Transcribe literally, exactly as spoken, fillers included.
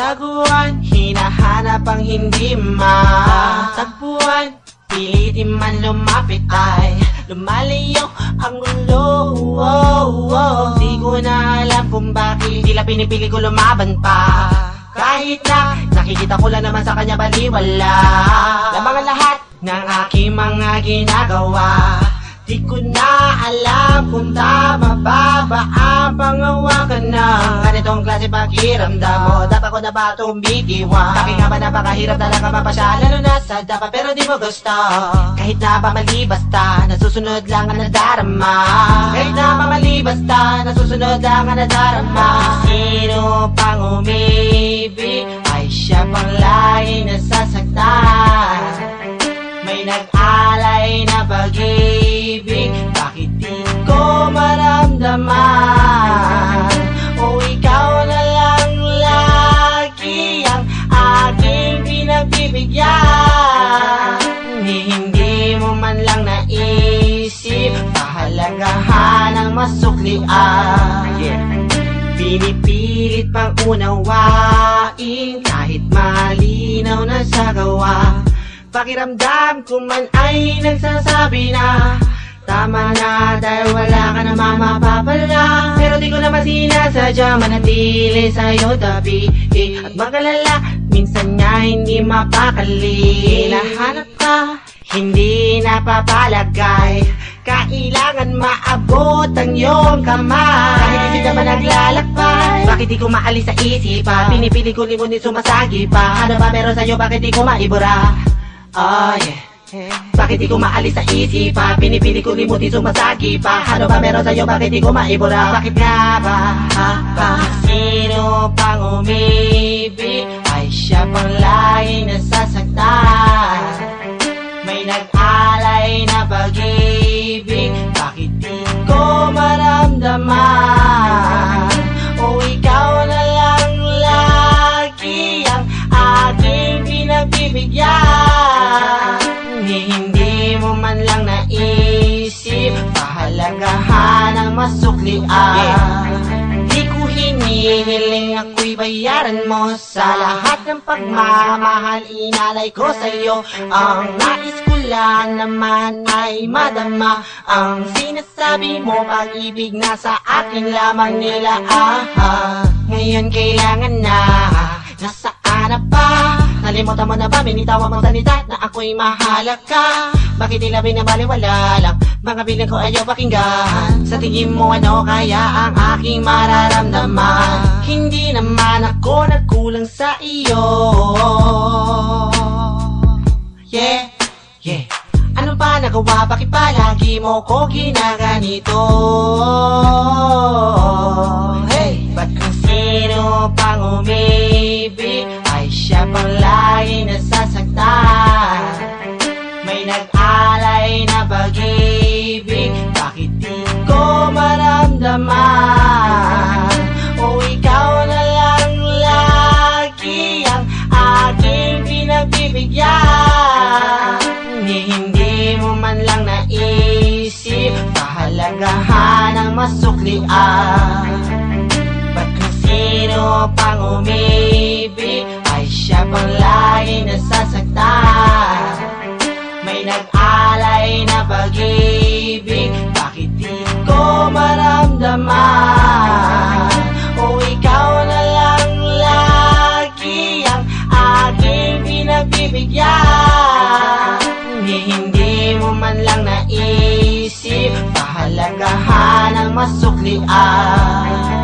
Taguan, hinahanap ang hindi matagpuan. Pilitin man lumapit ay lumalayo ang gulo. oh, oh. Di ko na alam kung bakit tila pinipili ko lumaban pa. Kahit na nakikita ko lang naman sa kanya baliwala lamang ang lahat ng aking mga ginagawa. Di ko na alam kung tama ba ba ang pangawakan ng ganitong klase pakiramdam mo. Dapat ko na ba itong bitiwan? Bakit nga ba napakahirap talaga mapasya? Lalo na sa dapat pero di mo gusto. Kahit na ba mali basta nasusunod lang ang nadarama. Kahit na ba mali basta nasusunod lang ang nadarama. Sino pang umibig ay siya pang lagi nasasaktan. May nag-alay na pag-ibig, bakit di ko maramdaman? O ikaw na lang lagi ang aking pinagbibigyan. Hindi mo man lang naisip pahalagahan ang masuklian. Pinipilit pang unawain kahit malinaw na sa gawa. Pakiramdam ko man ay nagsasabi na tama na dahil wala ka na mamapapala. Pero di ko naman sinasadya manatili sa'yo tabi at magalala, minsan nga hindi mapakali. Hinahanap ka, hindi napapalagay. Kailangan maabot ang iyong kamay. Kahit isip naman naglalakbay, bakit di ko maalis sa isipan? Pinipili ko limunin sumasagi pa. Ano ba meron sa'yo, bakit di ko maibura? Oh yeah. Bakit di ko maalis sa isipan? Pinipili ko limutin sumasagi pa. Ano ba meron sa'yo? Bakit di ko maibura? Bakit nga ba? Ha, ha? Sino pang umibig ay siya pang lagi nasasaktan. May nag-alay na pag-ibig, bakit di ko maramdaman? O ikaw na lang lagi ang aking pinagbibigyan. Hindi mo man lang naisip pahalagahan ang masuklian. Di ko hinihiling ako'y bayaran mo sa lahat ng pagmamahal inalay ko sa'yo. Ang nais ko lang naman ay madama ang sinasabi mo, pag-ibig na sa akin lamang nila. ah, ah. Ngayon kailangan na, nasaan na ba? Nalimutan mo na ba, binitawan mong salita na ako'y mahalaga? Bakit tila binabaliwala lang mga bilang ko ayaw pakinggan? Sa tingin mo ano kaya ang aking mararamdaman? Hindi naman ako nagkulang sa iyo. Yeah, yeah. Ano ba nagawa? Bakit palagi mo ko ginaganito? Hey, ba't kung sino pang umibig ay siya pang lagi nasasaktan? May nag-alay na pag-ibig, bakit di ko maramdaman? O ikaw na lang lagi ang aking pinagbibigyan. Hindi mo man lang naisip pahalagahan ang masuklian. Ba't kung sino pang umibig ay siya pang lagi nasasaktan? May nag-alay na pag-ibig, bakit di ko maramdaman? O ikaw na lang lagi ang aking pinagbibigyan. Hindi mo man lang naisip pahalagahan ang masuklian.